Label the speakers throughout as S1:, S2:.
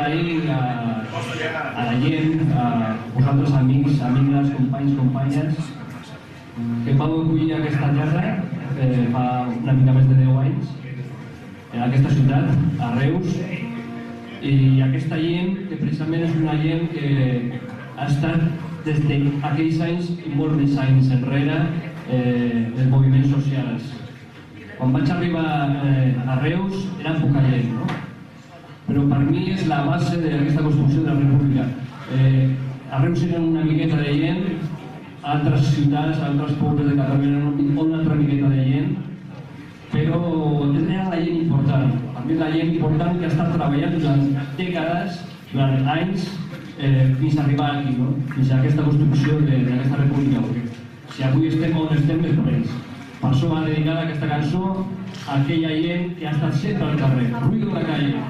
S1: agrair a la gent, a vosaltres amics, amigues, companys, companyes, que vau acollir aquesta terra fa una mica més de 10 anys, en aquesta ciutat, a Reus, i aquesta gent que precisament és una gent que ha estat des d'aquells anys i molt més anys enrere dels moviments socials. Quan vaig arribar a Reus era poca gent, no? Però per mi és la base d'aquesta construcció de la República. A Reus eren una miqueta de gent, a altres ciutats, a altres pobles de Catalunya eren una altra miqueta de gent, però era la gent important. Per mi és la gent important que ha estat treballant durant dècades, durant anys, fins a arribar aquí, no? Fins a aquesta construcció d'aquesta república. Si avui estem on estem és per ells. Per això va dedicada aquesta cançó a aquella gent que ha estat sempre al carrer. Ruido en la calle.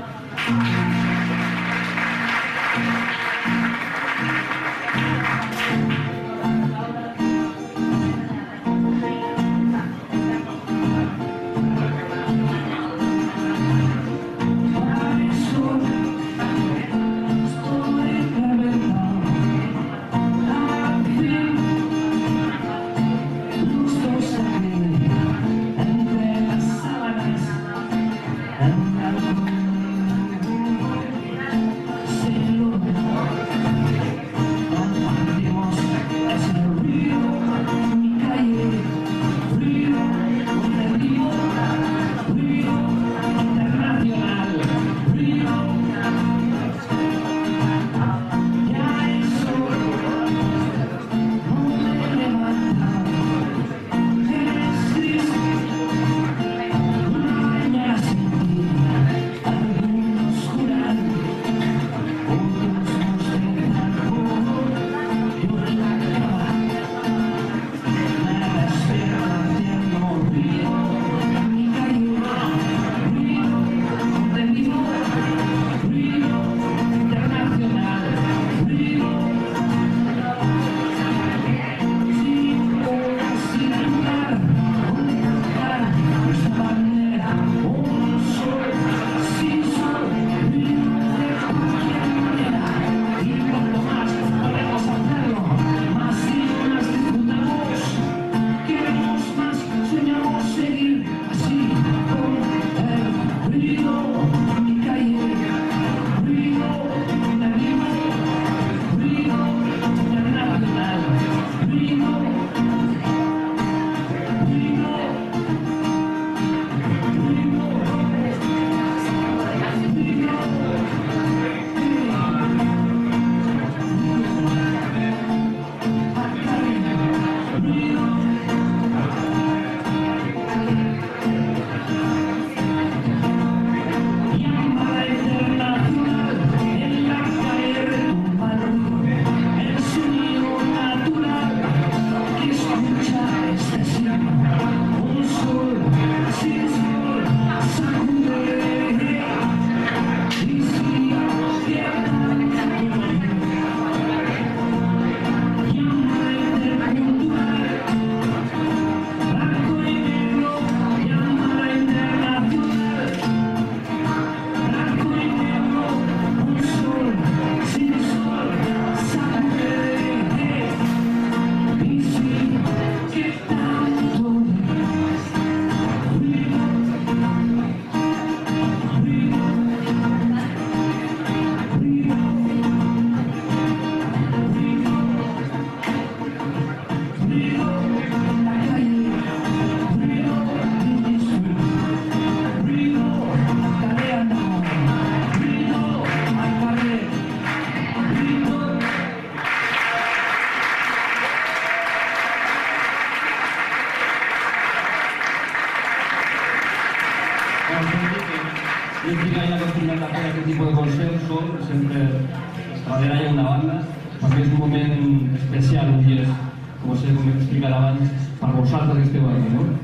S1: Yo estoy ahí acostumbrado a hacer aquest tipus de concerts, sempre darrere hi ha una banda, perquè és un moment especial, un dia, com explicat abans, per vosaltres que esteu aquí, no?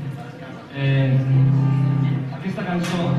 S1: Aquesta cançó,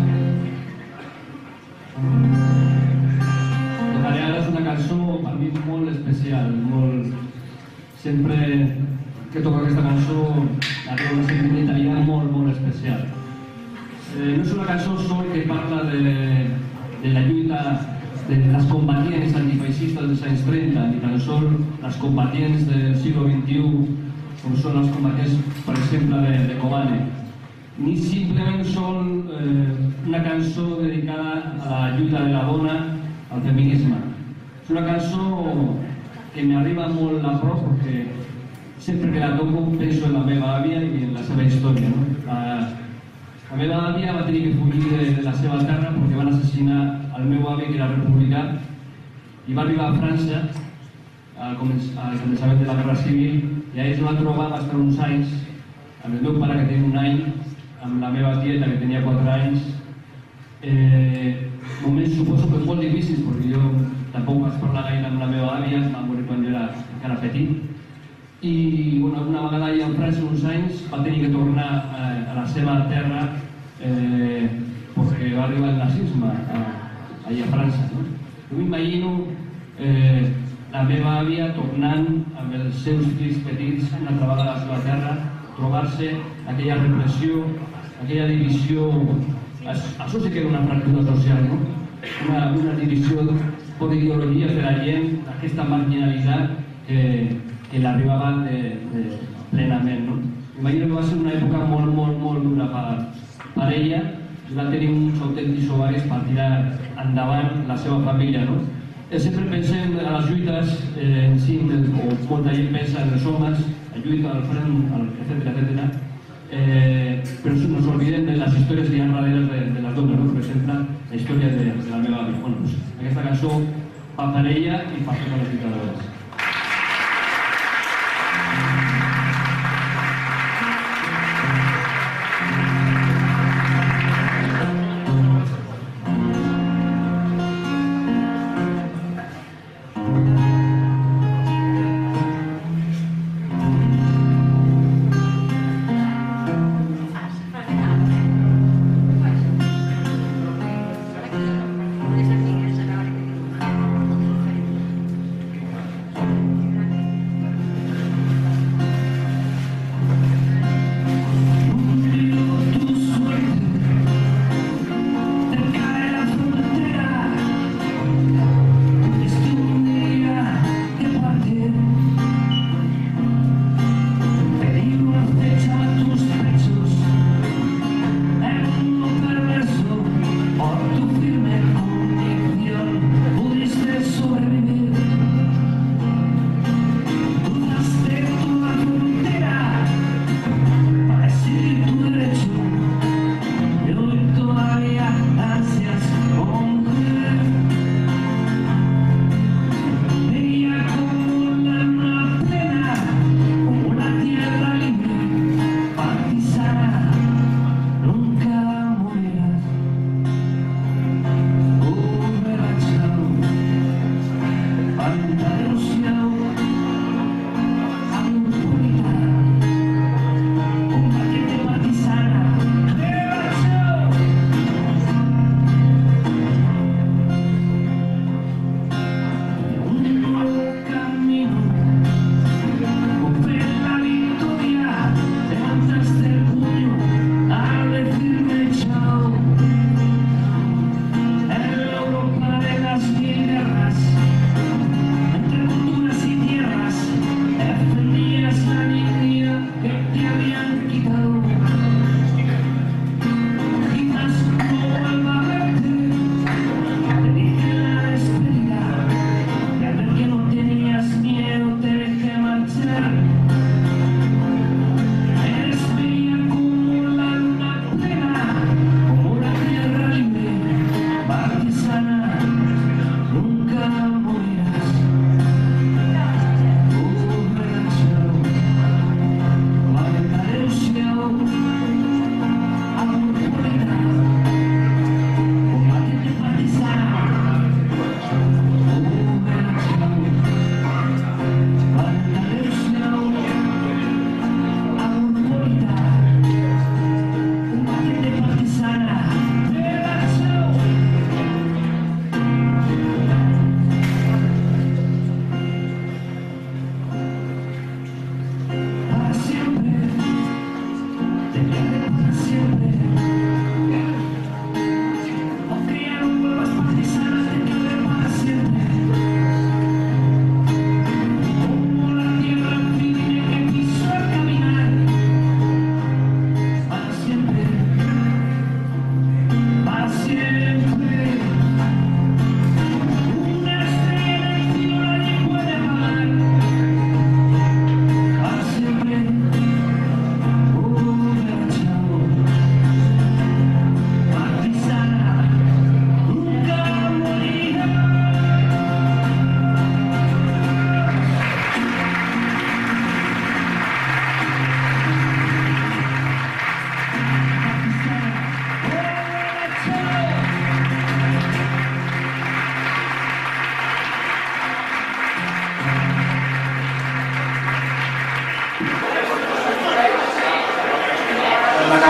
S1: de Tareada, és una cançó per mi molt especial, molt... Sempre que toco aquesta cançó, la trobo una sentimentalitat molt especial. No és una cançó sol que parla de la lluita les combatients antifeixistes dels anys 30, ni tan sols les combatients del segle XXI, com són els combatients, per exemple, de Kobane, ni simplement són una cançó dedicada a la lluita de la dona, al feminisme. És una cançó que m'arriba molt a prop perquè sempre que la toco penso en la meva àvia i en la seva història. La meva àvia va tenir que fugir de la seva terra perquè van assassinar el meu avi, que era republicà, i va arribar a França al començament de la Guerra Civil, i allà es va trobar, va estar uns anys amb el meu pare, que tenia 1 any, amb la meva tieta, que tenia 4 anys. Moments suposo que molt difícils, perquè jo tampoc vaig parlar gaire amb la meva àvia, va morir quan jo era encara petit. I una vegada allà a França, uns anys, va tenir que tornar a la seva terra perquè va arribar el nazisme allà a França. Jo m'imagino la meva àvia tornant amb els seus fills petits una altra vegada a la seva terra, trobar-se aquella repressió, aquella divisió. Això sí que era una fractura social, no? Una divisió per ideologies de la gent, aquesta marginalitat que l'arribava plenament. Imagino que va ser una època molt dura per ella, i va tenir uns autèntics ovaris per tirar endavant la seva família. Sempre pensem en les lluites en si, o molta gent pensa en els homes, la lluita al front, etc. Però no ens oblidem de les històries que hi ha darrere de les dones, per exemple, la història de la meva àvia. Aquesta cançó va per ella i per totes les lluitadores.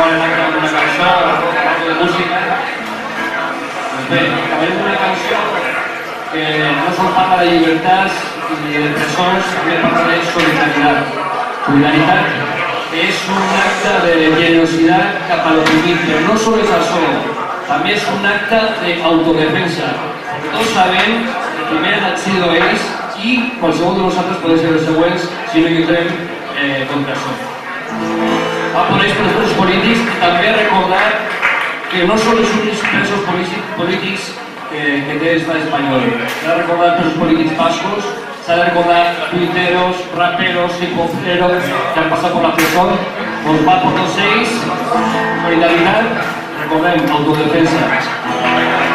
S1: acabar l'acte amb una cançó, algo de música. Doncs bé, acabarem amb una cançó que no sol parla de llibertats ni de presons, també parla de solidaritat. Solidaritat és un acte de generositat cap a l'oprimit, però no només això, també és un acte d'autodefensa. Tots sabem que primer han sido ells i qualsevol de nosaltres podem ser els següents si no lluitem contra això. Va per ells pels presos polítics i també recordar que no són els únics presos polítics que té l'estat espanyol. S'ha de recordar els presos polítics bascos, s'ha de recordar tuiteros, raperos, hip-hoperos que han passat per la presó. Doncs va per tots ells, solidaritat, recordem, autodefensa.